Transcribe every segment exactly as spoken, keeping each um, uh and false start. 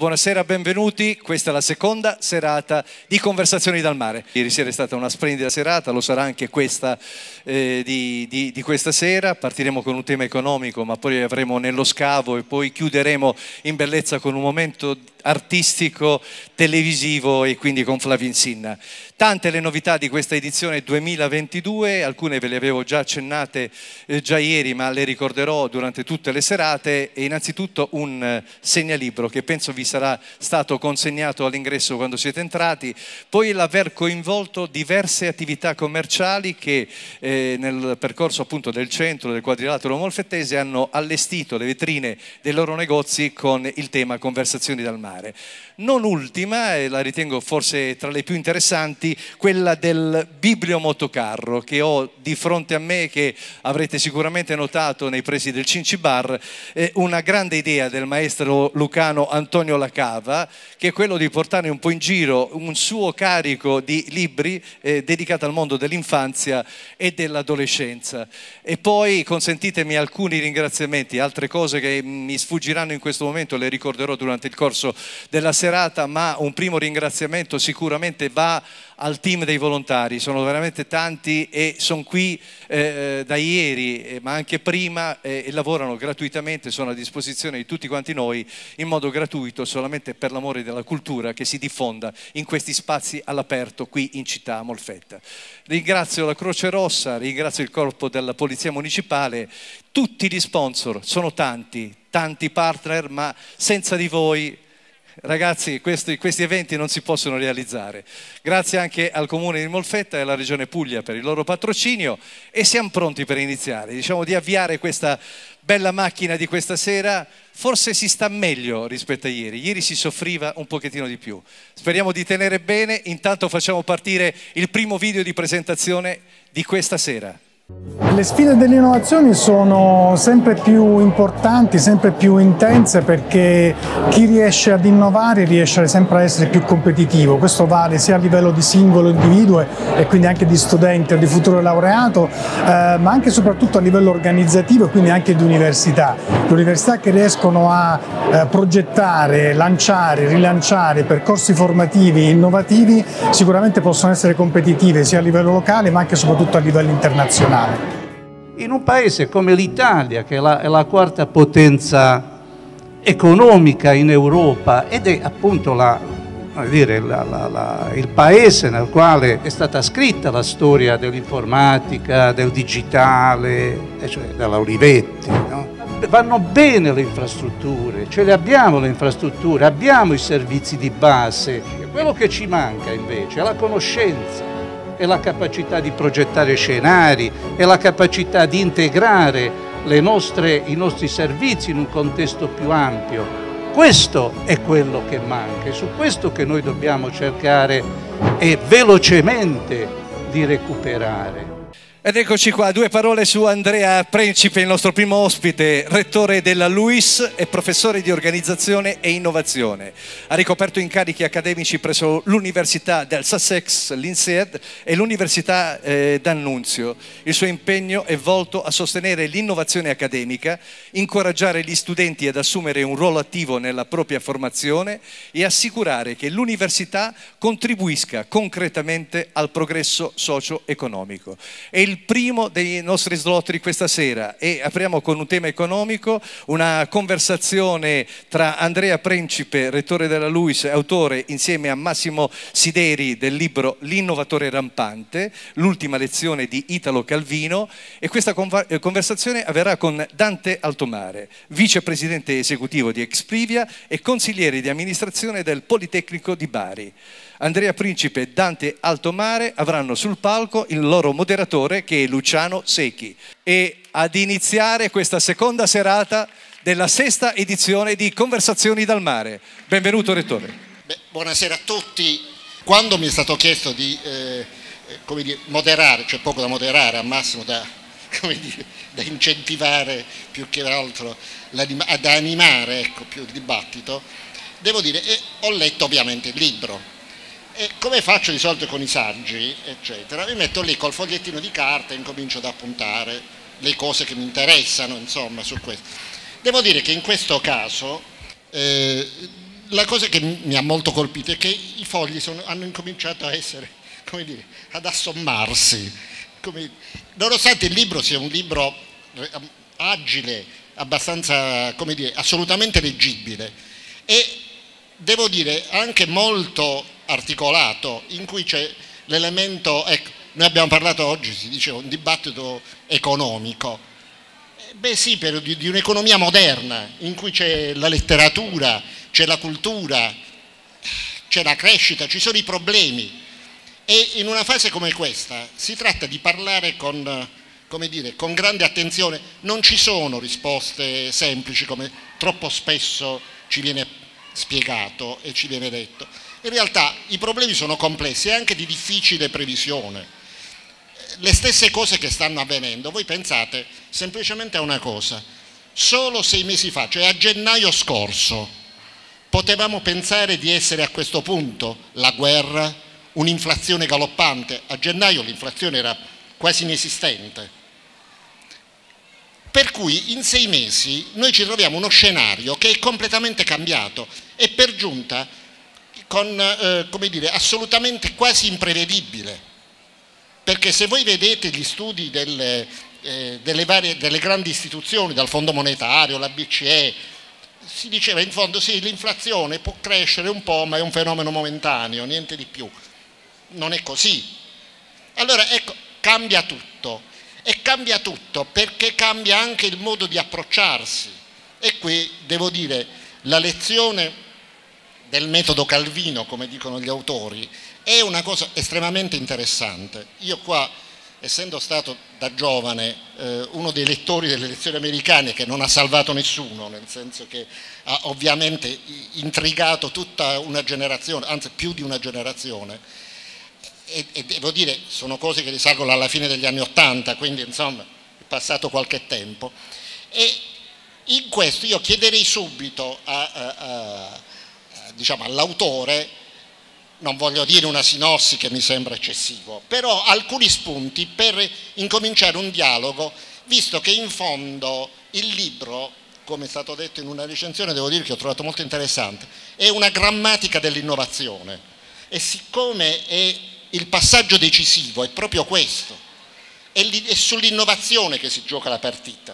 Buonasera, benvenuti. Questa è la seconda serata di Conversazioni dal Mare. Ieri sera è stata una splendida serata, lo sarà anche questa eh, di, di, di questa sera. Partiremo con un tema economico, ma poi avremo nello scavo e poi chiuderemo in bellezza con un momento artistico, televisivo e quindi con Flavio Insinna. Tante le novità di questa edizione duemilaventidue, alcune ve le avevo già accennate eh, già ieri, ma le ricorderò durante tutte le serate. E innanzitutto un eh, segnalibro che penso vi sarà stato consegnato all'ingresso quando siete entrati, poi l'aver coinvolto diverse attività commerciali che eh, nel percorso appunto del centro del quadrilatero molfettese hanno allestito le vetrine dei loro negozi con il tema Conversazioni dal Mare. Non ultima, e la ritengo forse tra le più interessanti, quella del bibliomotocarro che ho di fronte a me, che avrete sicuramente notato nei pressi del Cinci Bar, eh, una grande idea del maestro lucano Antonio Lacava, che è quello di portare un po' in giro un suo carico di libri eh, dedicati al mondo dell'infanzia e dell'adolescenza. E poi consentitemi alcuni ringraziamenti, altre cose che mi sfuggiranno in questo momento le ricorderò durante il corso della serata, ma un primo ringraziamento sicuramente va al team dei volontari. Sono veramente tanti e sono qui eh, da ieri, eh, ma anche prima, eh, e lavorano gratuitamente, sono a disposizione di tutti quanti noi in modo gratuito, solamente per l'amore della cultura che si diffonda in questi spazi all'aperto qui in città a Molfetta. Ringrazio la Croce Rossa, ringrazio il corpo della Polizia Municipale, tutti gli sponsor, sono tanti, tanti partner, ma senza di voi ragazzi questi, questi eventi non si possono realizzare. Grazie anche al Comune di Molfetta e alla Regione Puglia per il loro patrocinio, e siamo pronti per iniziare, diciamo di avviare questa bella macchina di questa sera. Forse si sta meglio rispetto a ieri, ieri si soffriva un pochettino di più, speriamo di tenere bene. Intanto facciamo partire il primo video di presentazione di questa sera. Le sfide delle innovazioni sono sempre più importanti, sempre più intense, perché chi riesce ad innovare riesce sempre a essere più competitivo. Questo vale sia a livello di singolo individuo e quindi anche di studente o di futuro laureato, eh, ma anche e soprattutto a livello organizzativo e quindi anche di università. Le università che riescono a eh, progettare, lanciare, rilanciare percorsi formativi innovativi sicuramente possono essere competitive sia a livello locale ma anche e soprattutto a livello internazionale. In un paese come l'Italia, che è la, è la quarta potenza economica in Europa ed è appunto la, dire, la, la, la, il paese nel quale è stata scritta la storia dell'informatica, del digitale, cioè della Olivetti, no? Vanno bene le infrastrutture, ce le abbiamo le infrastrutture, abbiamo i servizi di base. Quello che ci manca invece è la conoscenza, è la capacità di progettare scenari, è la capacità di integrare le nostre, i nostri servizi in un contesto più ampio. Questo è quello che manca, è su questo che noi dobbiamo cercare e velocemente di recuperare. Ed eccoci qua, due parole su Andrea Principe, il nostro primo ospite, rettore della LUISS e professore di organizzazione e innovazione. Ha ricoperto incarichi accademici presso l'Università del Sussex, l'I N S E D e l'Università eh, d'Annunzio. Il suo impegno è volto a sostenere l'innovazione accademica, incoraggiare gli studenti ad assumere un ruolo attivo nella propria formazione e assicurare che l'università contribuisca concretamente al progresso socio-economico. È il primo dei nostri slot di questa sera e apriamo con un tema economico, una conversazione tra Andrea Principe, rettore della LUISS, autore insieme a Massimo Sideri del libro L'innovatore rampante, l'ultima lezione di Italo Calvino, e questa conversazione avverrà con Dante Altomare, vicepresidente esecutivo di Explivia e consigliere di amministrazione del Politecnico di Bari. Andrea Principe e Dante Altomare avranno sul palco il loro moderatore, che è Luciano Secchi. E ad iniziare questa seconda serata della sesta edizione di Conversazioni dal Mare. Benvenuto rettore. Beh, buonasera a tutti. Quando mi è stato chiesto di eh, come dire, moderare, c'è poco da moderare, al massimo da, come dire, da incentivare più che altro, ad animare, ecco, più il dibattito, devo dire, eh, ho letto ovviamente il libro. E come faccio di solito con i saggi, eccetera, mi metto lì col fogliettino di carta e incomincio ad appuntare le cose che mi interessano, insomma, su questo. Devo dire che in questo caso eh, la cosa che mi ha molto colpito è che i fogli sono, hanno incominciato a essere, come dire, ad assommarsi, come, nonostante il libro sia un libro agile, abbastanza, come dire, assolutamente leggibile e devo dire anche molto articolato, in cui c'è l'elemento, ecco, noi abbiamo parlato oggi, si dice, un dibattito economico, beh sì, per, di, di un'economia moderna, in cui c'è la letteratura, c'è la cultura, c'è la crescita, ci sono i problemi e in una fase come questa si tratta di parlare con, come dire, con grande attenzione, non ci sono risposte semplici come troppo spesso ci viene spiegato e ci viene detto. In realtà i problemi sono complessi e anche di difficile previsione. Le stesse cose che stanno avvenendo, voi pensate semplicemente a una cosa, solo sei mesi fa, cioè a gennaio scorso, potevamo pensare di essere a questo punto, la guerra, un'inflazione galoppante, a gennaio l'inflazione era quasi inesistente, per cui in sei mesi noi ci troviamo uno scenario che è completamente cambiato e per giunta con, eh, come dire, assolutamente quasi imprevedibile. Perché se voi vedete gli studi delle, eh, delle, varie, delle grandi istituzioni, dal Fondo Monetario, la B C E, si diceva in fondo sì, l'inflazione può crescere un po', ma è un fenomeno momentaneo, niente di più. Non è così. Allora ecco, cambia tutto. E cambia tutto perché cambia anche il modo di approcciarsi. E qui devo dire, la lezione del metodo Calvino, come dicono gli autori, è una cosa estremamente interessante. Io qua, essendo stato da giovane eh, uno dei lettori delle elezioni americane che non ha salvato nessuno, nel senso che ha ovviamente intrigato tutta una generazione, anzi più di una generazione, e, e devo dire, sono cose che risalgono alla fine degli anni Ottanta, quindi insomma è passato qualche tempo, e in questo io chiederei subito a, a, a, diciamo, all'autore, non voglio dire una sinossi che mi sembra eccessivo, però alcuni spunti per incominciare un dialogo, visto che in fondo il libro, come è stato detto in una recensione, devo dire che ho trovato molto interessante, è una grammatica dell'innovazione e siccome è il passaggio decisivo è proprio questo, è sull'innovazione che si gioca la partita.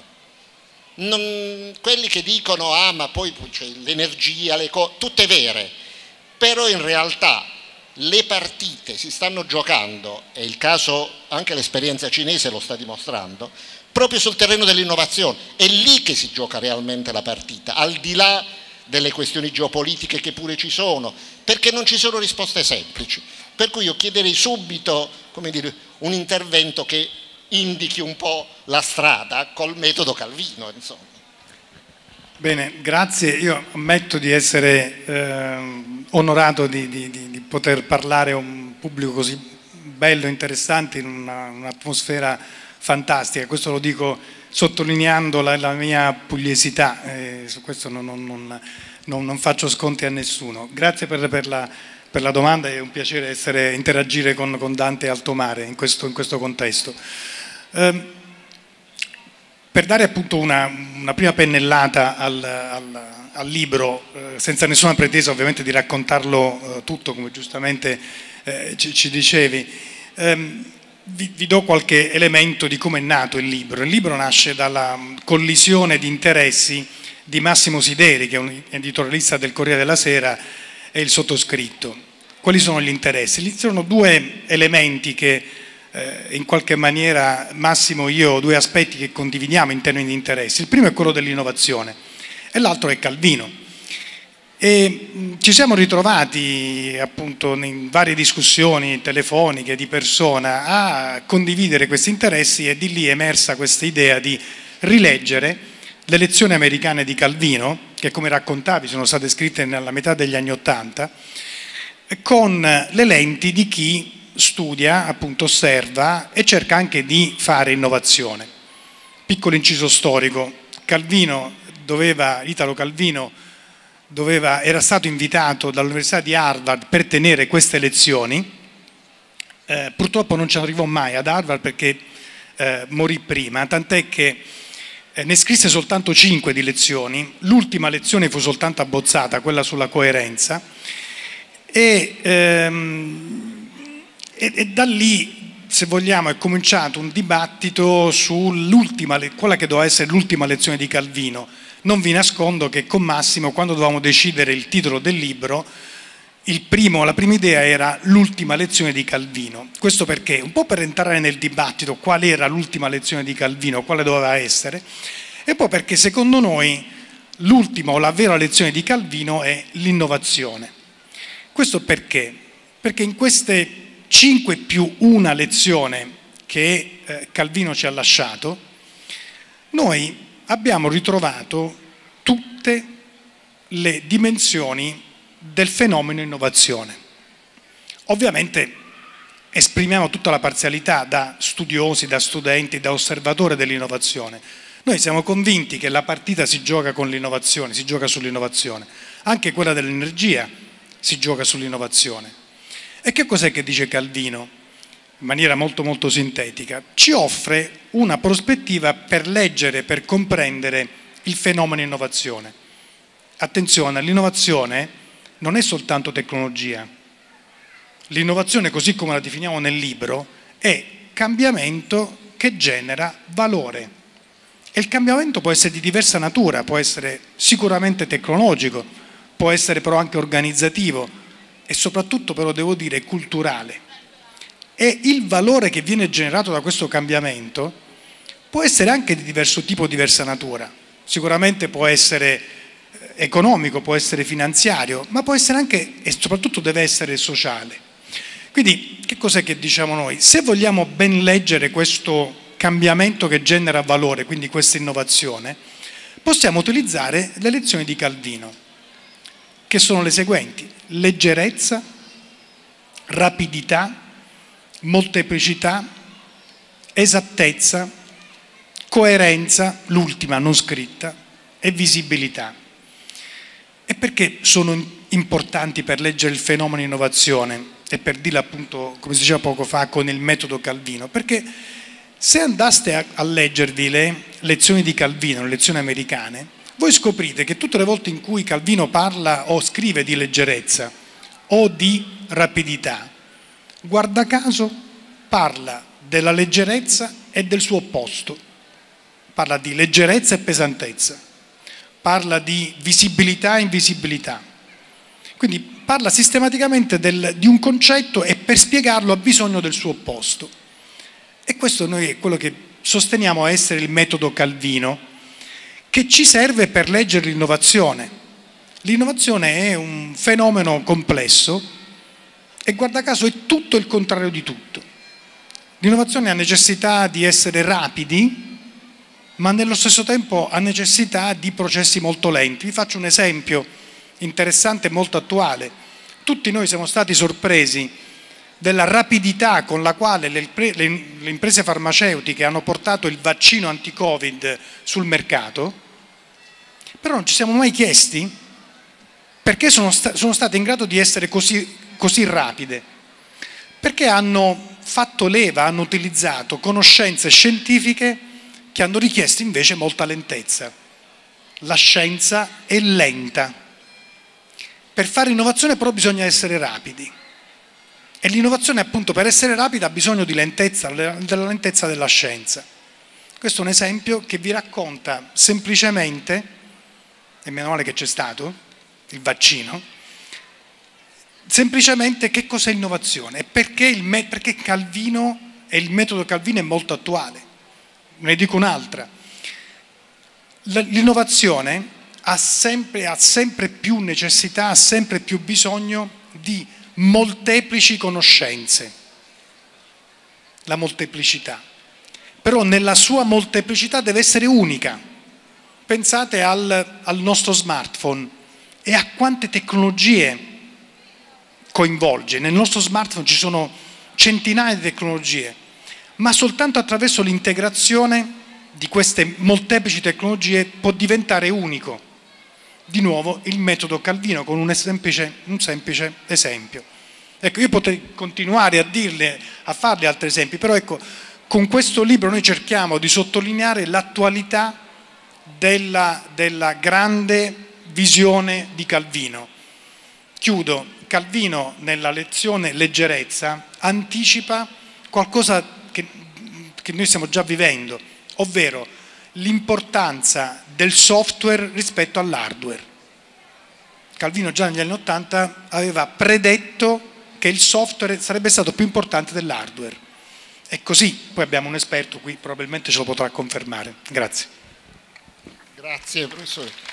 Non, quelli che dicono ah ma poi c'è l'energia, le cose, tutte vere, però in realtà le partite si stanno giocando, e il caso, anche l'esperienza cinese lo sta dimostrando, proprio sul terreno dell'innovazione. È lì che si gioca realmente la partita, al di là delle questioni geopolitiche che pure ci sono, perché non ci sono risposte semplici. Per cui io chiederei subito, come dire, un intervento che indichi un po' la strada col metodo Calvino, insomma. Bene, grazie. Io ammetto di essere eh, onorato di, di, di poter parlare a un pubblico così bello, interessante, in un'atmosfera fantastica. Questo lo dico sottolineando la, la mia pugliesità, eh, su questo non, non, non, non, non faccio sconti a nessuno. Grazie per, per, la, per la domanda, è un piacere essere, interagire con, con Dante Altomare in questo, in questo contesto. Eh, Per dare appunto una, una prima pennellata al, al, al libro, eh, senza nessuna pretesa ovviamente di raccontarlo eh, tutto, come giustamente eh, ci, ci dicevi, ehm, vi, vi do qualche elemento di come è nato il libro. Il libro nasce dalla collisione di interessi di Massimo Sideri, che è un editorialista del Corriere della Sera, e il sottoscritto. Quali sono gli interessi? Ci sono due elementi che in qualche maniera Massimo e io, due aspetti che condividiamo in termini di interessi. Il primo è quello dell'innovazione e l'altro è Calvino. E ci siamo ritrovati appunto in varie discussioni telefoniche, di persona, a condividere questi interessi, e di lì è emersa questa idea di rileggere le lezioni americane di Calvino, che come raccontavi sono state scritte nella metà degli anni Ottanta, con le lenti di chi studia, appunto osserva e cerca anche di fare innovazione. Piccolo inciso storico: Calvino doveva, Italo Calvino doveva, era stato invitato dall'Università di Harvard per tenere queste lezioni, eh, purtroppo non ci arrivò mai ad Harvard perché eh, morì prima, tant'è che eh, ne scrisse soltanto cinque di lezioni, l'ultima lezione fu soltanto abbozzata, quella sulla coerenza, e, ehm, e, e da lì, se vogliamo, è cominciato un dibattito sull'ultima, quella che doveva essere l'ultima lezione di Calvino. Non vi nascondo che con Massimo, quando dovevamo decidere il titolo del libro, il primo, la prima idea era l'ultima lezione di Calvino. Questo perché? Un po' per entrare nel dibattito qual era l'ultima lezione di Calvino, quale doveva essere, e poi perché secondo noi l'ultima o la vera lezione di Calvino è l'innovazione. Questo perché? Perché in queste cinque più una lezione che eh, Calvino ci ha lasciato, noi abbiamo ritrovato tutte le dimensioni del fenomeno innovazione. Ovviamente esprimiamo tutta la parzialità da studiosi, da studenti, da osservatori dell'innovazione. Noi siamo convinti che la partita si gioca con l'innovazione, si gioca sull'innovazione, anche quella dell'energia si gioca sull'innovazione. E che cos'è che dice Calvino? In maniera molto molto sintetica, ci offre una prospettiva per leggere, per comprendere il fenomeno innovazione. Attenzione, l'innovazione non è soltanto tecnologia. L'innovazione, così come la definiamo nel libro, è cambiamento che genera valore. E il cambiamento può essere di diversa natura, può essere sicuramente tecnologico, può essere però anche organizzativo e soprattutto, però devo dire, culturale. E il valore che viene generato da questo cambiamento può essere anche di diverso tipo, diversa natura. Sicuramente può essere economico, può essere finanziario, ma può essere anche e soprattutto deve essere sociale. Quindi che cos'è che diciamo noi? Se vogliamo ben leggere questo cambiamento che genera valore, quindi questa innovazione, possiamo utilizzare le lezioni di Calvino, che sono le seguenti: leggerezza, rapidità, molteplicità, esattezza, coerenza, l'ultima non scritta, e visibilità. E perché sono importanti per leggere il fenomeno innovazione e per dirlo appunto, come si diceva poco fa, con il metodo Calvino? Perché se andaste a, a leggervi le lezioni di Calvino, le lezioni americane, voi scoprite che tutte le volte in cui Calvino parla o scrive di leggerezza o di rapidità, guarda caso parla della leggerezza e del suo opposto. Parla di leggerezza e pesantezza. Parla di visibilità e invisibilità. Quindi parla sistematicamente del, di un concetto e per spiegarlo ha bisogno del suo opposto. E questo noi è quello che sosteniamo essere il metodo Calvino, che ci serve per leggere l'innovazione. L'innovazione è un fenomeno complesso e guarda caso è tutto il contrario di tutto. L'innovazione ha necessità di essere rapidi, ma nello stesso tempo ha necessità di processi molto lenti. Vi faccio un esempio interessante e molto attuale. Tutti noi siamo stati sorpresi della rapidità con la quale le, le, le imprese farmaceutiche hanno portato il vaccino anti-Covid sul mercato, però non ci siamo mai chiesti perché sono, sta, sono state in grado di essere così, così rapide. Perché hanno fatto leva, hanno utilizzato conoscenze scientifiche che hanno richiesto invece molta lentezza. La scienza è lenta. Per fare innovazione però bisogna essere rapidi. E l'innovazione appunto per essere rapida ha bisogno di lentezza, della lentezza della scienza. Questo è un esempio che vi racconta semplicemente, e meno male che c'è stato, il vaccino, semplicemente che cos'è innovazione e perché, il me- perché Calvino e il metodo Calvino è molto attuale. Ne dico un'altra. L'innovazione ha sempre, ha sempre più necessità, ha sempre più bisogno di molteplici conoscenze. La molteplicità. Però nella sua molteplicità deve essere unica. Pensate al, al nostro smartphone e a quante tecnologie coinvolge. Nel nostro smartphone ci sono centinaia di tecnologie, ma soltanto attraverso l'integrazione di queste molteplici tecnologie può diventare unico. Di nuovo il metodo Calvino con un semplice, un semplice esempio. Ecco, io potrei continuare a dirle, a farle altri esempi, però ecco, con questo libro noi cerchiamo di sottolineare l'attualità della, della grande visione di Calvino. Chiudo. Calvino nella lezione leggerezza anticipa qualcosa che, che noi stiamo già vivendo, ovvero l'importanza del software rispetto all'hardware. Calvino già negli anni Ottanta aveva predetto che il software sarebbe stato più importante dell'hardware. È così, poi abbiamo un esperto qui, probabilmente ce lo potrà confermare. Grazie. Grazie professore.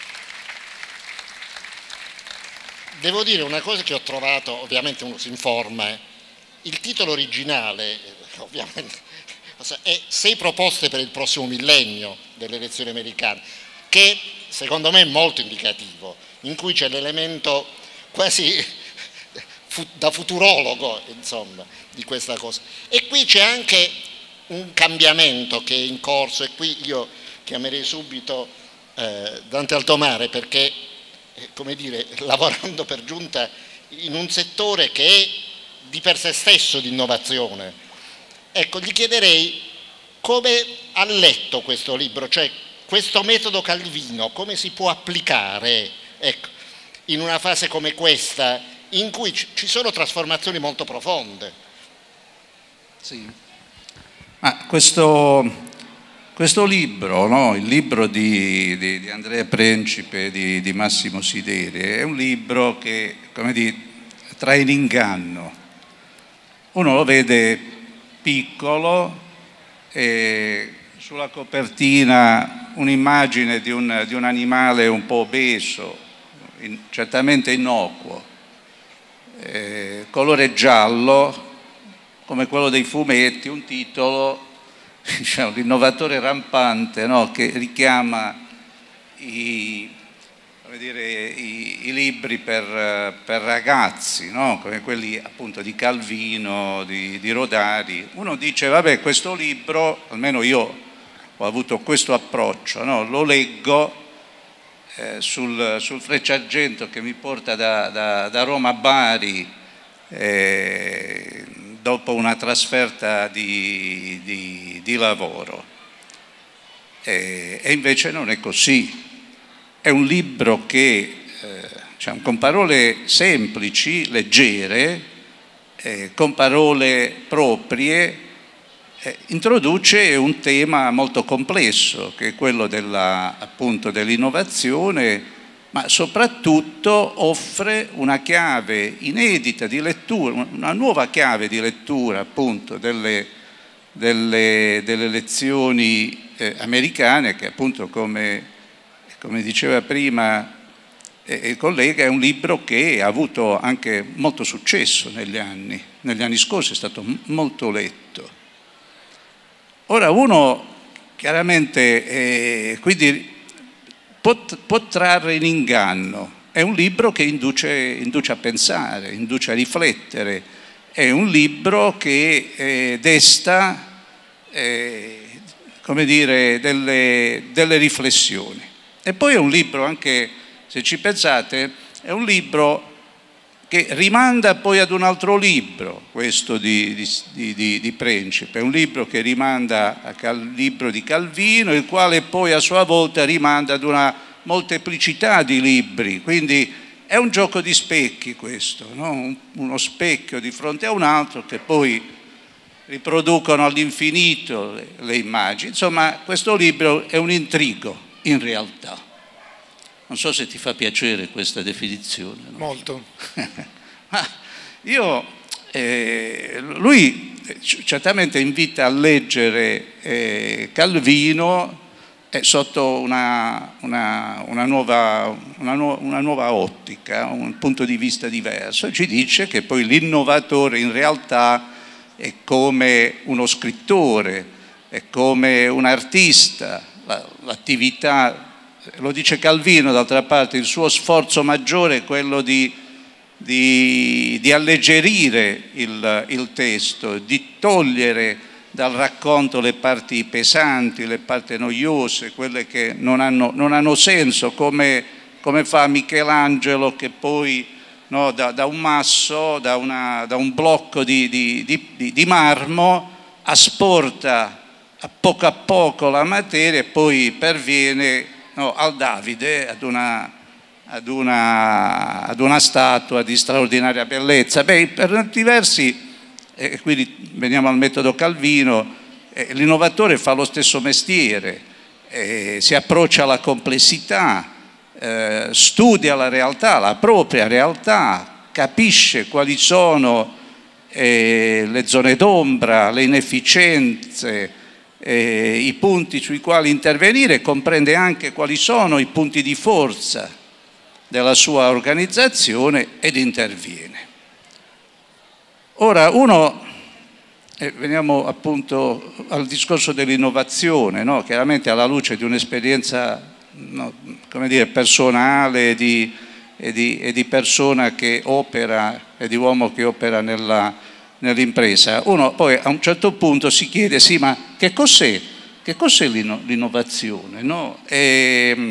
Devo dire una cosa che ho trovato, ovviamente uno si informa, il titolo originale ovviamente è Sei proposte per il prossimo millennio delle elezioni americane, che secondo me è molto indicativo, in cui c'è l'elemento quasi da futurologo, insomma, di questa cosa. E qui c'è anche un cambiamento che è in corso, e qui io chiamerei subito eh, Dante Altomare, perché come dire, lavorando per giunta in un settore che è di per sé stesso di innovazione. Ecco, gli chiederei come ha letto questo libro, cioè questo metodo Calvino, come si può applicare, ecco, in una fase come questa, in cui ci sono trasformazioni molto profonde. Sì. Ma questo... Questo libro, no? Il libro di, di, di Andrea Principe, di, di Massimo Sideri, è un libro che, come dire, trae in inganno. Uno lo vede piccolo e sulla copertina un'immagine di un, di un animale un po' obeso, in, certamente innocuo, eh, colore giallo, come quello dei fumetti, un titolo... Diciamo, l'innovatore rampante, no? Che richiama i, come dire, i, i libri per, per ragazzi, no? Come quelli appunto di Calvino, di, di Rodari. Uno dice, vabbè, questo libro, almeno io ho avuto questo approccio, no? Lo leggo eh, sul, sul Frecciargento che mi porta da, da, da Roma a Bari, eh, dopo una trasferta di, di, di lavoro. E, e invece non è così. È un libro che, eh, diciamo, con parole semplici, leggere, eh, con parole proprie, eh, introduce un tema molto complesso, che è quello della, appunto, dell'innovazione, ma soprattutto offre una chiave inedita di lettura, una nuova chiave di lettura appunto delle, delle, delle lezioni eh, americane, che appunto come, come diceva prima eh, il collega è un libro che ha avuto anche molto successo negli anni, negli anni scorsi è stato m- molto letto. Ora uno chiaramente eh, quindi Può, può trarre in inganno. È un libro che induce, induce a pensare, induce a riflettere, è un libro che eh, desta eh, come dire, delle, delle riflessioni. E poi è un libro anche, se ci pensate, è un libro che rimanda poi ad un altro libro, questo di, di, di, di Principe, è un libro che rimanda al libro di Calvino, il quale poi a sua volta rimanda ad una molteplicità di libri, quindi è un gioco di specchi questo, no? Uno specchio di fronte a un altro che poi riproducono all'infinito le, le immagini. Insomma, questo libro è un intrigo in realtà. Non so se ti fa piacere questa definizione. No? Molto. Ma io, eh, lui certamente invita a leggere eh, Calvino eh, sotto una, una, una, nuova, una, nu- una nuova ottica, un punto di vista diverso, e ci dice che poi l'innovatore in realtà è come uno scrittore, è come un artista, la, l'attività. Lo dice Calvino, d'altra parte, il suo sforzo maggiore è quello di, di, di alleggerire il, il testo, di togliere dal racconto le parti pesanti, le parti noiose, quelle che non hanno, non hanno senso, come, come fa Michelangelo che poi no, da, da un masso, da, una, da un blocco di, di, di, di marmo, asporta a poco a poco la materia e poi perviene, no, al Davide, ad una, ad, una, ad una statua di straordinaria bellezza. Beh, per diversi, e eh, quindi veniamo al metodo Calvino, eh, l'innovatore fa lo stesso mestiere, eh, si approccia alla complessità, eh, studia la realtà, la propria realtà, capisce quali sono eh, le zone d'ombra, le inefficienze, eh, i punti sui quali intervenire, comprende anche quali sono i punti di forza della sua organizzazione ed interviene. Ora, uno, eh, veniamo appunto al discorso dell'innovazione, no? Chiaramente alla luce di un'esperienza, no, come dire, personale di, e, di, e di persona che opera e di uomo che opera nella, nell'impresa, uno poi a un certo punto si chiede, sì, ma che cos'è, che cos'è l'innovazione, no? E,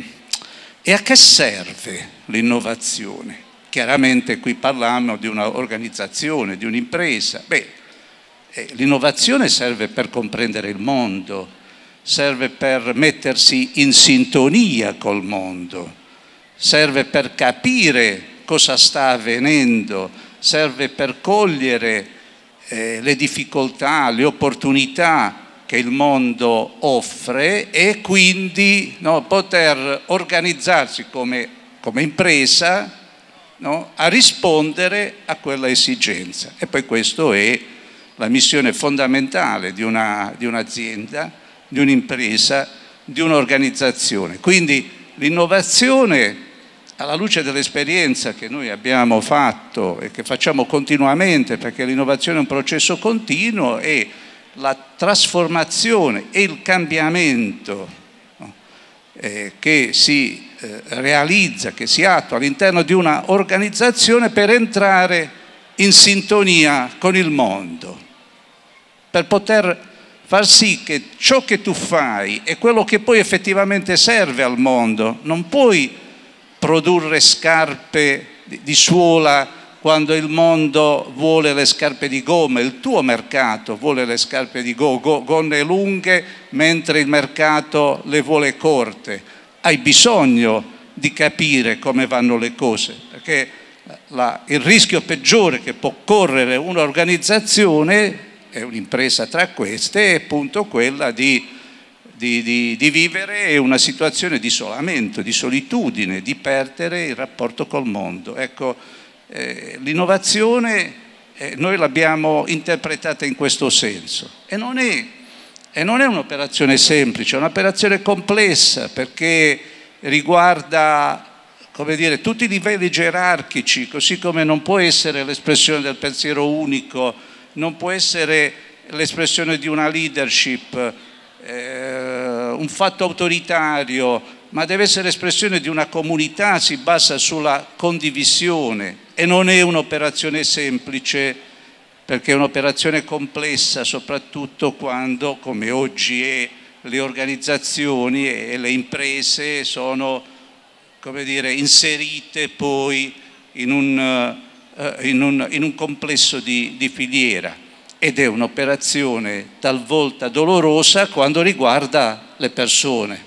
e a che serve l'innovazione? Chiaramente qui parliamo di un'organizzazione, di un'impresa. Beh, eh, l'innovazione serve per comprendere il mondo, serve per mettersi in sintonia col mondo, serve per capire cosa sta avvenendo, serve per cogliere eh, le difficoltà, le opportunità che il mondo offre e quindi, no, poter organizzarsi come, come impresa, no, a rispondere a quella esigenza. E poi questa è la missione fondamentale di, una, di un'azienda, di un'impresa, di un'organizzazione. Quindi l'innovazione, alla luce dell'esperienza che noi abbiamo fatto e che facciamo continuamente, perché l'innovazione è un processo continuo, è la trasformazione e il cambiamento, no, eh, che si eh, realizza, che si attua all'interno di una organizzazione per entrare in sintonia con il mondo, per poter far sì che ciò che tu fai è quello che poi effettivamente serve al mondo. Non puoi produrre scarpe di, di suola quando il mondo vuole le scarpe di gomma, il tuo mercato vuole le scarpe di go, go, gonne lunghe, mentre il mercato le vuole corte. Hai bisogno di capire come vanno le cose, perché la, il rischio peggiore che può correre un'organizzazione, è un'impresa tra queste, è appunto quella di, di, di, di vivere una situazione di isolamento, di solitudine, di perdere il rapporto col mondo. Ecco, Eh, l'innovazione eh, noi l'abbiamo interpretata in questo senso e non è, e non è un'operazione semplice, è un'operazione complessa perché riguarda, come dire, tutti i livelli gerarchici, così come non può essere l'espressione del pensiero unico, non può essere l'espressione di una leadership, eh, un fatto autoritario, ma deve essere espressione di una comunità, si basa sulla condivisione e non è un'operazione semplice perché è un'operazione complessa, soprattutto quando, come oggi è, le organizzazioni e le imprese sono, come dire, inserite poi in un, uh, in un, in un complesso di, di filiera ed è un'operazione talvolta dolorosa quando riguarda le persone.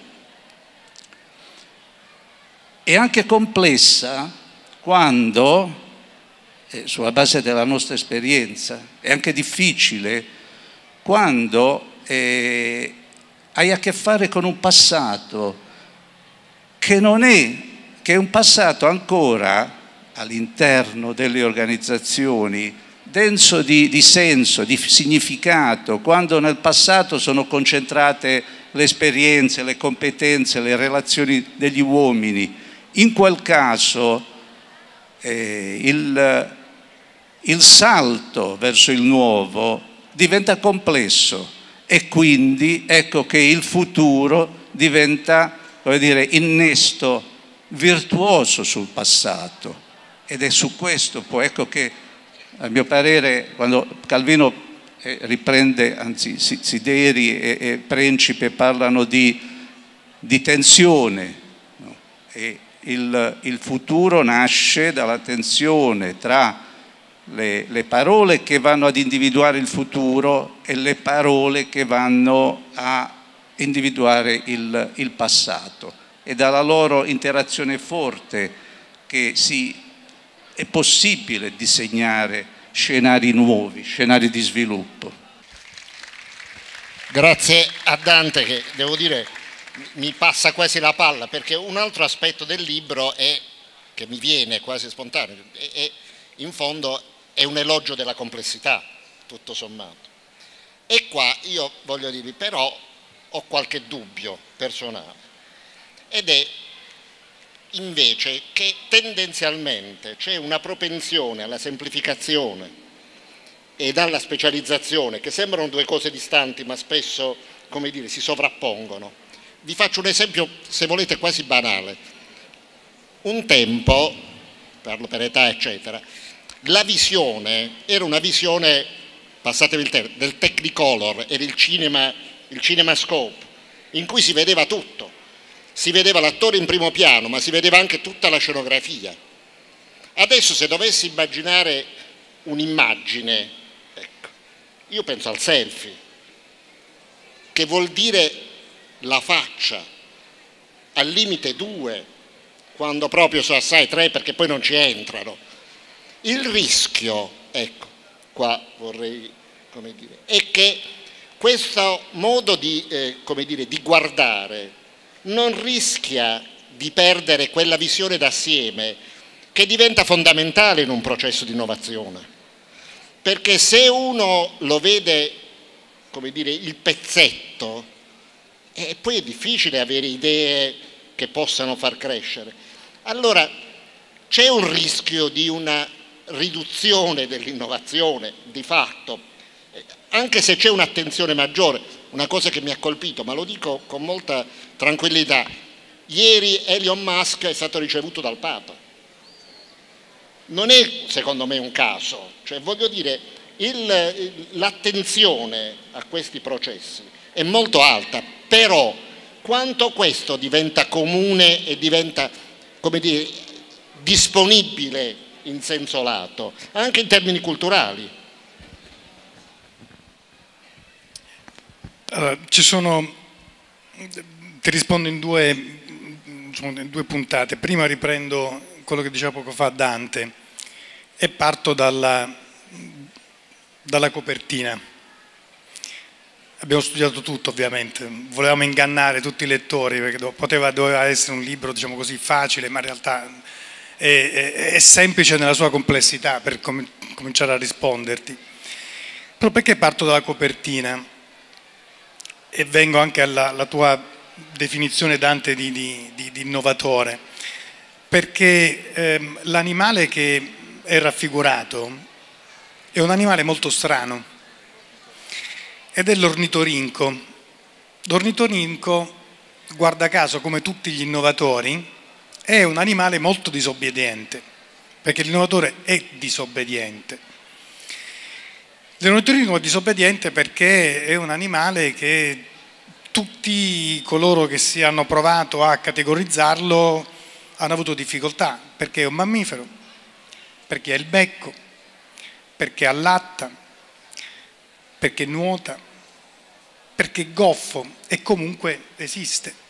È anche complessa quando, eh, sulla base della nostra esperienza, è anche difficile quando eh, hai a che fare con un passato che non è, che è un passato ancora all'interno delle organizzazioni denso di, di senso, di significato, quando nel passato sono concentrate le esperienze, le competenze, le relazioni degli uomini. In quel caso eh, il, il salto verso il nuovo diventa complesso e quindi ecco che il futuro diventa, come dire, innesto virtuoso sul passato ed è su questo poi, ecco che a mio parere quando Calvino eh, riprende, anzi Sideri e, e Principe parlano di, di tensione, no? E Il, il futuro nasce dalla tensione tra le, le parole che vanno ad individuare il futuro e le parole che vanno a individuare il, il passato. È dalla loro interazione forte che si, è possibile disegnare scenari nuovi, scenari di sviluppo. Grazie a Dante, che devo dire mi passa quasi la palla, perché un altro aspetto del libro è, che mi viene quasi spontaneo, è, è, in fondo è un elogio della complessità, tutto sommato. E qua io voglio dirvi, però ho qualche dubbio personale, ed è invece che tendenzialmente c'è una propensione alla semplificazione ed alla specializzazione, che sembrano due cose distanti ma spesso, come dire, si sovrappongono. Vi faccio un esempio, se volete, quasi banale. Un tempo, parlo per età eccetera, la visione era una visione, passatevi il termine, del Technicolor, era il cinema, il cinemascope, in cui si vedeva tutto. Si vedeva l'attore in primo piano, ma si vedeva anche tutta la scenografia. Adesso, se dovessi immaginare un'immagine, ecco, io penso al selfie, che vuol dire la faccia, al limite due, quando proprio so assai tre, perché poi non ci entrano. Il rischio, ecco, qua vorrei, come dire, è che questo modo di, eh, come dire, di guardare non rischia di perdere quella visione d'assieme che diventa fondamentale in un processo di innovazione, perché se uno lo vede, come dire, il pezzetto, e poi è difficile avere idee che possano far crescere. Allora c'è un rischio di una riduzione dell'innovazione di fatto, anche se c'è un'attenzione maggiore. Una cosa che mi ha colpito, ma lo dico con molta tranquillità, ieri Elon Musk è stato ricevuto dal Papa. Non è secondo me un caso, cioè voglio dire, l'attenzione a questi processi è molto alta, però quanto questo diventa comune e diventa, come dire, disponibile in senso lato, anche in termini culturali. Allora, ci sono, ti rispondo in due, in due puntate. Prima riprendo quello che diceva poco fa Dante e parto dalla, dalla copertina. Abbiamo studiato tutto, ovviamente, volevamo ingannare tutti i lettori perché poteva, doveva essere un libro, diciamo così, facile, ma in realtà è, è, è semplice nella sua complessità per com cominciare a risponderti. Però perché parto dalla copertina? E vengo anche alla, alla tua definizione, Dante, di, di, di, di innovatore, perché ehm, l'animale che è raffigurato è un animale molto strano ed è l'ornitorinco. L'ornitorinco, guarda caso, come tutti gli innovatori, è un animale molto disobbediente, perché l'innovatore è disobbediente. L'ornitorinco è disobbediente perché è un animale che tutti coloro che si hanno provato a categorizzarlo hanno avuto difficoltà, perché è un mammifero, perché ha il becco, perché allatta, perché nuota, perché è goffo e comunque esiste.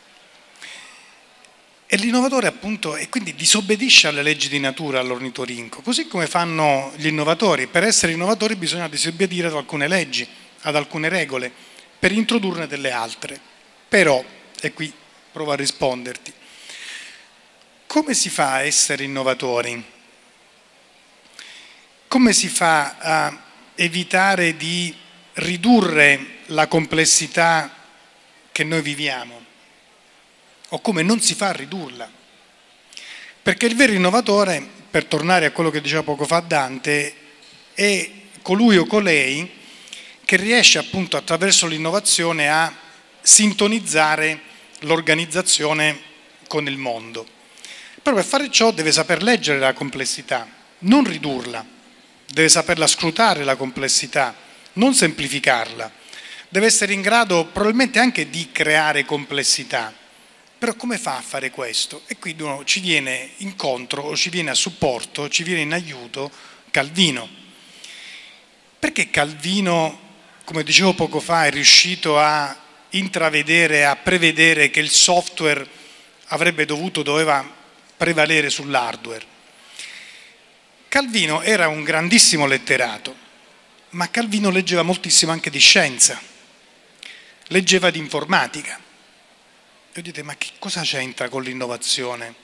E l'innovatore appunto, e quindi disobbedisce alle leggi di natura all'ornitorinco, così come fanno gli innovatori. Per essere innovatori bisogna disobbedire ad alcune leggi, ad alcune regole, per introdurne delle altre. Però, e qui provo a risponderti, come si fa a essere innovatori? Come si fa a evitare di ridurre la complessità che noi viviamo? O come non si fa a ridurla? Perché il vero innovatore, per tornare a quello che diceva poco fa Dante, è colui o colei che riesce appunto attraverso l'innovazione a sintonizzare l'organizzazione con il mondo. Però per fare ciò deve saper leggere la complessità, non ridurla, deve saperla scrutare la complessità, non semplificarla, deve essere in grado probabilmente anche di creare complessità. Però come fa a fare questo? E qui ci viene incontro o ci viene a supporto, ci viene in aiuto Calvino. perché Calvino, come dicevo poco fa, è riuscito a intravedere, a prevedere che il software avrebbe dovuto, doveva prevalere sull'hardware? Calvino era un grandissimo letterato, ma Calvino leggeva moltissimo anche di scienza, leggeva di informatica. E dite, ma che cosa c'entra con l'innovazione?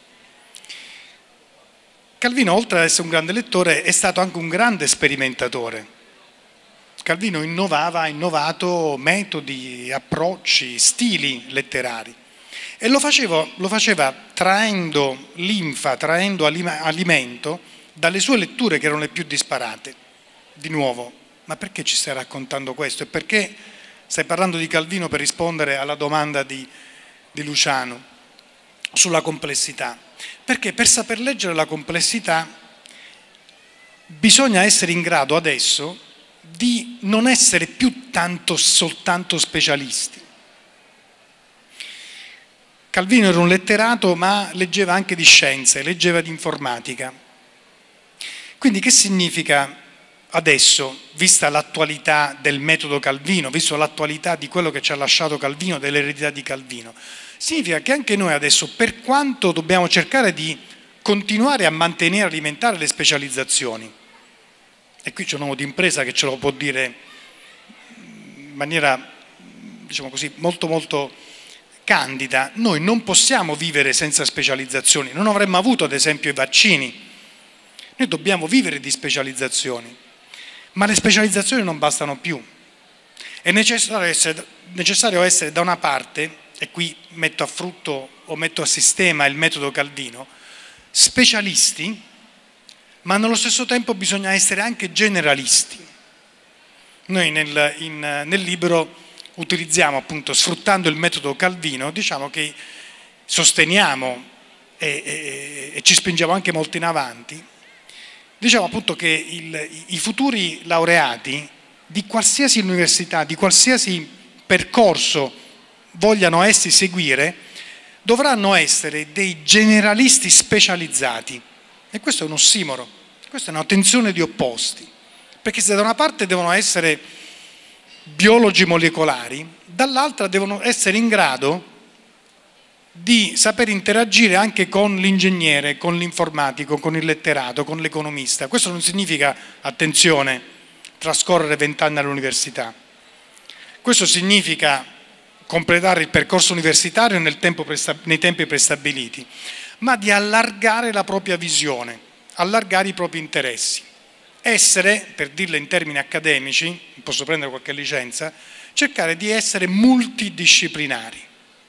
Calvino, oltre ad essere un grande lettore, è stato anche un grande sperimentatore. Calvino innovava, ha innovato metodi, approcci, stili letterari e lo faceva, lo faceva traendo linfa, traendo alimento dalle sue letture che erano le più disparate. Di nuovo, ma perché ci stai raccontando questo? E perché stai parlando di Calvino per rispondere alla domanda di, di Luciano sulla complessità? Perché per saper leggere la complessità bisogna essere in grado adesso di non essere più tanto soltanto specialisti. Calvino era un letterato, ma leggeva anche di scienze, leggeva di informatica. Quindi che significa adesso, vista l'attualità del metodo Calvino, visto l'attualità di quello che ci ha lasciato Calvino, dell'eredità di Calvino? Significa che anche noi adesso, per quanto dobbiamo cercare di continuare a mantenere e alimentare le specializzazioni, e qui c'è un uomo di impresa che ce lo può dire in maniera, diciamo così, molto molto candida, noi non possiamo vivere senza specializzazioni, non avremmo avuto ad esempio i vaccini, noi dobbiamo vivere di specializzazioni, ma le specializzazioni non bastano più, è necessario essere, necessario essere da una parte, e qui metto a frutto o metto a sistema il metodo Calvino, specialisti, ma nello stesso tempo bisogna essere anche generalisti. Noi nel, in, nel libro utilizziamo appunto, sfruttando il metodo Calvino, diciamo che sosteniamo e, e, e ci spingiamo anche molto in avanti, diciamo appunto che il, i futuri laureati di qualsiasi università, di qualsiasi percorso vogliano essi seguire, dovranno essere dei generalisti specializzati. E questo è un ossimoro, questa è una tensione di opposti, perché se da una parte devono essere biologi molecolari, dall'altra devono essere in grado di saper interagire anche con l'ingegnere, con l'informatico, con il letterato, con l'economista. Questo non significa, attenzione, trascorrere vent'anni all'università. Questo significa completare il percorso universitario nel tempo nei tempi prestabiliti, ma di allargare la propria visione, allargare i propri interessi. Essere, per dirlo in termini accademici, posso prendere qualche licenza, cercare di essere multidisciplinari,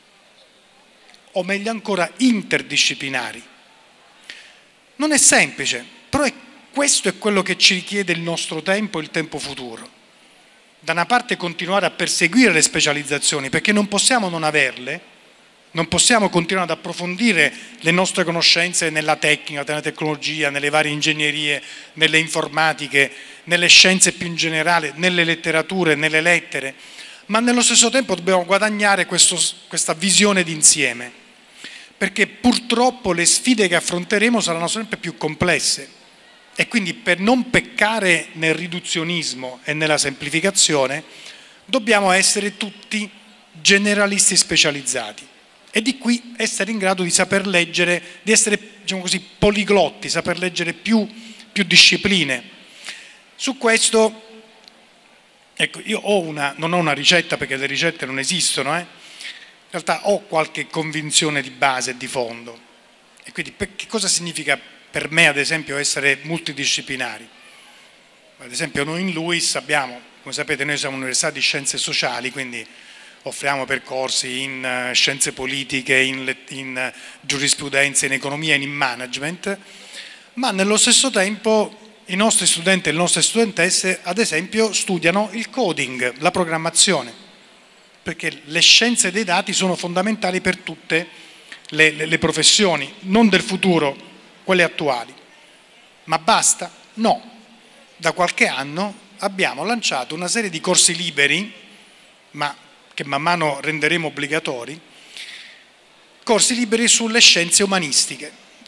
o meglio ancora interdisciplinari. Non è semplice, però è, questo è quello che ci richiede il nostro tempo, il tempo futuro. Da una parte continuare a perseguire le specializzazioni, perché non possiamo non averle, non possiamo continuare ad approfondire le nostre conoscenze nella tecnica, nella tecnologia, nelle varie ingegnerie, nelle informatiche, nelle scienze più in generale, nelle letterature, nelle lettere, ma nello stesso tempo dobbiamo guadagnare questo, questa visione d'insieme, perché purtroppo le sfide che affronteremo saranno sempre più complesse e quindi per non peccare nel riduzionismo e nella semplificazione dobbiamo essere tutti generalisti specializzati. E di qui essere in grado di saper leggere, di essere, diciamo così, poliglotti, saper leggere più, più discipline. Su questo, ecco, io ho una, non ho una ricetta perché le ricette non esistono, eh? In realtà ho qualche convinzione di base e di fondo. E quindi che cosa significa per me, ad esempio, essere multidisciplinari? Ad esempio noi in LUISS abbiamo, come sapete, noi siamo un'università di scienze sociali, quindi offriamo percorsi in uh, scienze politiche, in, in uh, giurisprudenza, in economia e in management, ma nello stesso tempo i nostri studenti e le nostre studentesse, ad esempio, studiano il coding, la programmazione, perché le scienze dei dati sono fondamentali per tutte le, le, le professioni, non del futuro, quelle attuali. Ma basta? No. Da qualche anno abbiamo lanciato una serie di corsi liberi, ma che man mano renderemo obbligatori, corsi liberi sulle scienze umanistiche.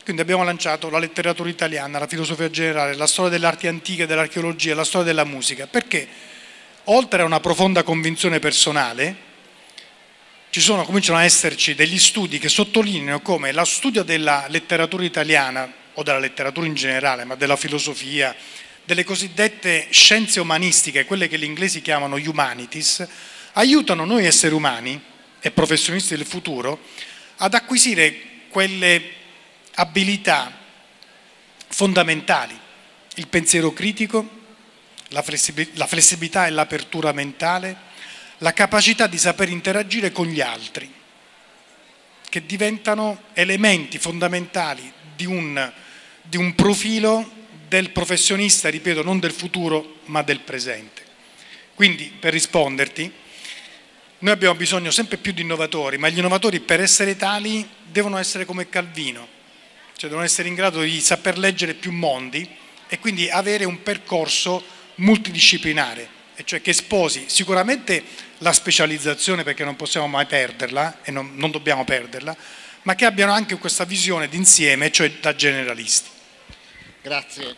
Quindi abbiamo lanciato la letteratura italiana, la filosofia generale, la storia delle arti antiche, dell'archeologia, la storia della musica, perché oltre a una profonda convinzione personale, ci sono, cominciano a esserci degli studi che sottolineano come lo studio della letteratura italiana, o della letteratura in generale, ma della filosofia, delle cosiddette scienze umanistiche, quelle che gli inglesi chiamano humanities, aiutano noi esseri umani e professionisti del futuro ad acquisire quelle abilità fondamentali, il pensiero critico, la flessibilità e l'apertura mentale, la capacità di saper interagire con gli altri, che diventano elementi fondamentali di un, di un profilo del professionista, ripeto, non del futuro ma del presente. Quindi, per risponderti, noi abbiamo bisogno sempre più di innovatori, ma gli innovatori, per essere tali, devono essere come Calvino, cioè devono essere in grado di saper leggere più mondi e quindi avere un percorso multidisciplinare, e cioè che sposi sicuramente la specializzazione, perché non possiamo mai perderla e non, non dobbiamo perderla, ma che abbiano anche questa visione d'insieme, cioè da generalisti. Grazie.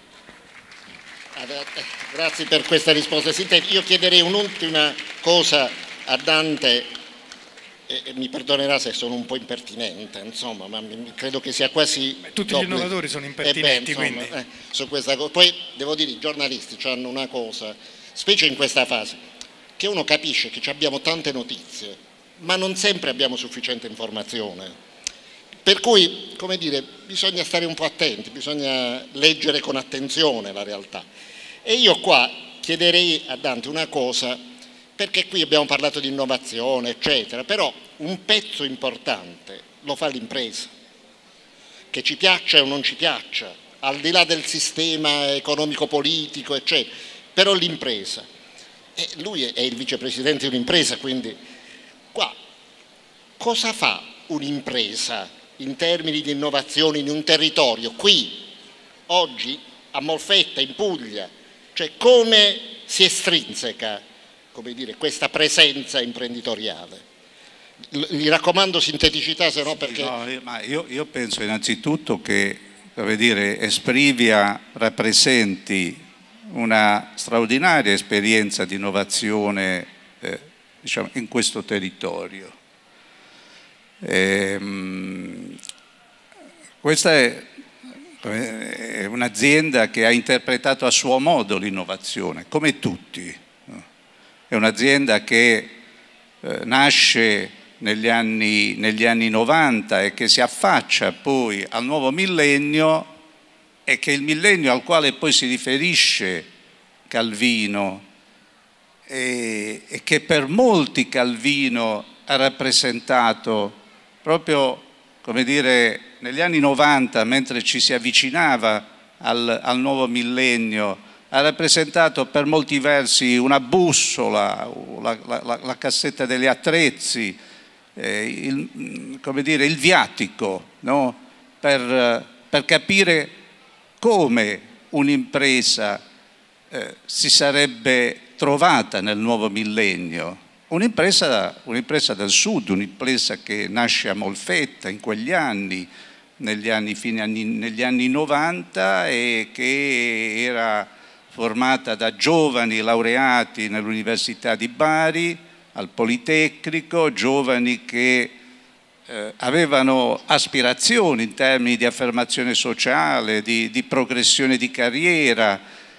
Grazie per questa risposta sintetica. Io chiederei un'ultima cosa a Dante, e mi perdonerà se sono un po' impertinente, insomma, ma credo che sia quasi... Beh, tutti gli innovatori sono impertinenti, eh beh, insomma, quindi... Eh, su questa cosa. Poi devo dire, i giornalisti hanno una cosa, specie in questa fase, che uno capisce che abbiamo tante notizie, ma non sempre abbiamo sufficiente informazione. Per cui, come dire, bisogna stare un po' attenti, bisogna leggere con attenzione la realtà. E io qua chiederei a Dante una cosa, perché qui abbiamo parlato di innovazione, eccetera, però un pezzo importante lo fa l'impresa, che ci piaccia o non ci piaccia, al di là del sistema economico-politico, eccetera, però l'impresa. E lui è il vicepresidente di un'impresa, quindi qua cosa fa un'impresa in termini di innovazione in un territorio, qui, oggi, a Molfetta, in Puglia, cioè come si estrinseca, come dire, questa presenza imprenditoriale? Gli raccomando sinteticità, se no perché... No, ma io, io penso innanzitutto che, come dire, Esprivia rappresenti una straordinaria esperienza di innovazione eh, diciamo, in questo territorio. Ehm, questa è, è un'azienda che ha interpretato a suo modo l'innovazione, come tutti. È un'azienda che eh, nasce negli anni, negli anni novanta e che si affaccia poi al nuovo millennio, e che il millennio al quale poi si riferisce Calvino e, e che per molti Calvino ha rappresentato proprio, come dire, negli anni novanta, mentre ci si avvicinava al, al nuovo millennio, ha rappresentato per molti versi una bussola, la, la, la cassetta degli attrezzi, eh, il, come dire, il viatico, no? per, per capire come un'impresa eh, si sarebbe trovata nel nuovo millennio. Un'impresa, un'impresa del sud, un'impresa che nasce a Molfetta in quegli anni, negli anni, fine anni, negli anni novanta, e che era formata da giovani laureati nell'Università di Bari, al Politecnico, giovani che eh, avevano aspirazioni in termini di affermazione sociale, di, di progressione di carriera,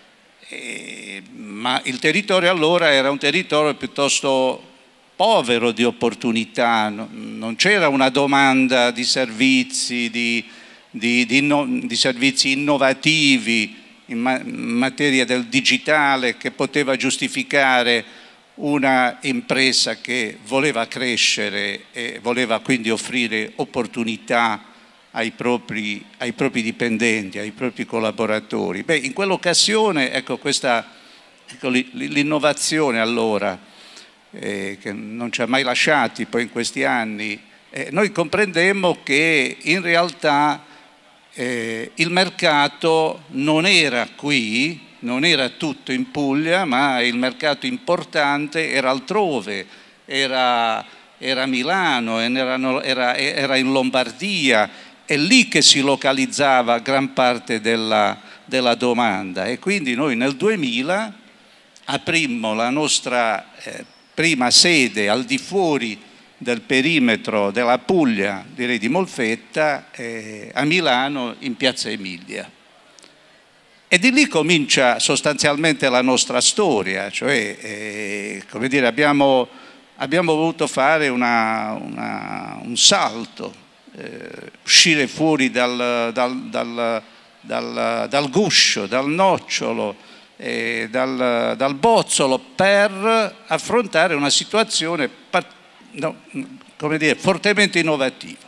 eh, ma il territorio allora era un territorio piuttosto povero di opportunità, non c'era una domanda di servizi, di, di, di, inno, di servizi innovativi in materia del digitale che poteva giustificare una impresa che voleva crescere e voleva quindi offrire opportunità ai propri, ai propri dipendenti, ai propri collaboratori. Beh, in quell'occasione, ecco, questa, ecco, l'innovazione allora, eh, che non ci ha mai lasciati poi in questi anni, eh, noi comprendemmo che in realtà Eh, il mercato non era qui, non era tutto in Puglia, ma il mercato importante era altrove, era, era a Milano, era, era, era in Lombardia, è lì che si localizzava gran parte della, della domanda, e quindi noi nel duemila aprimmo la nostra eh, prima sede al di fuori del perimetro della Puglia, direi di Molfetta, eh, a Milano in Piazza Emilia. E di lì comincia sostanzialmente la nostra storia, cioè eh, come dire, abbiamo, abbiamo voluto fare una, una, un salto, eh, uscire fuori dal, dal, dal, dal, dal guscio, dal nocciolo, eh, dal, dal bozzolo, per affrontare una situazione no, come dire, fortemente innovativa.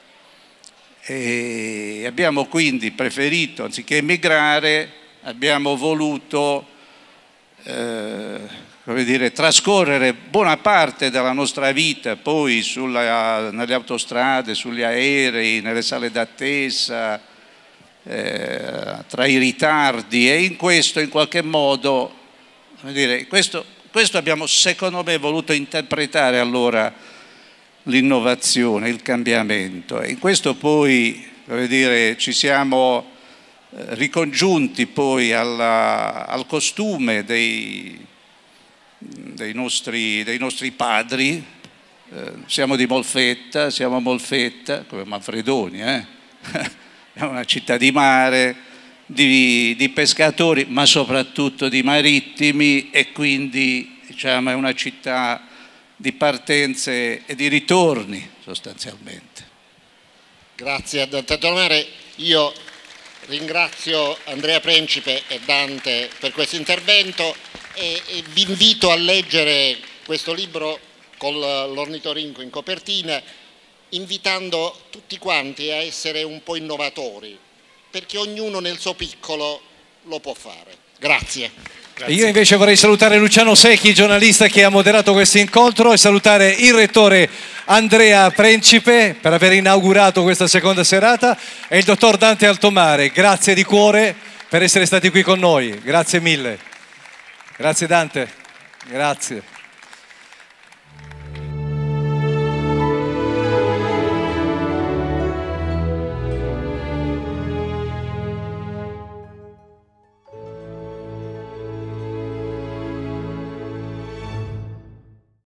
E abbiamo quindi preferito, anziché emigrare, abbiamo voluto eh, come dire, trascorrere buona parte della nostra vita poi sulla, nelle autostrade, sugli aerei, nelle sale d'attesa, eh, tra i ritardi, e in questo in qualche modo, come dire, questo, questo abbiamo secondo me voluto interpretare allora l'innovazione, il cambiamento, e in questo poi, come dire, ci siamo eh, ricongiunti poi alla, al costume dei, dei, nostri, dei nostri padri. Eh, siamo di Molfetta, siamo a Molfetta, come Manfredoni, eh? È una città di mare, di, di pescatori, ma soprattutto di marittimi, e quindi diciamo è una città di partenze e di ritorni sostanzialmente. Grazie a Dante Altomare. Io ringrazio Andrea Principe e Dante per questo intervento e, e vi invito a leggere questo libro con l'ornitorinco in copertina, invitando tutti quanti a essere un po' innovatori, perché ognuno nel suo piccolo lo può fare. Grazie. Grazie. Io invece vorrei salutare Luciano Secchi, giornalista che ha moderato questo incontro, e salutare il rettore Andrea Principe per aver inaugurato questa seconda serata, e il dottor Dante Altomare. Grazie di cuore per essere stati qui con noi, grazie mille. Grazie Dante, grazie.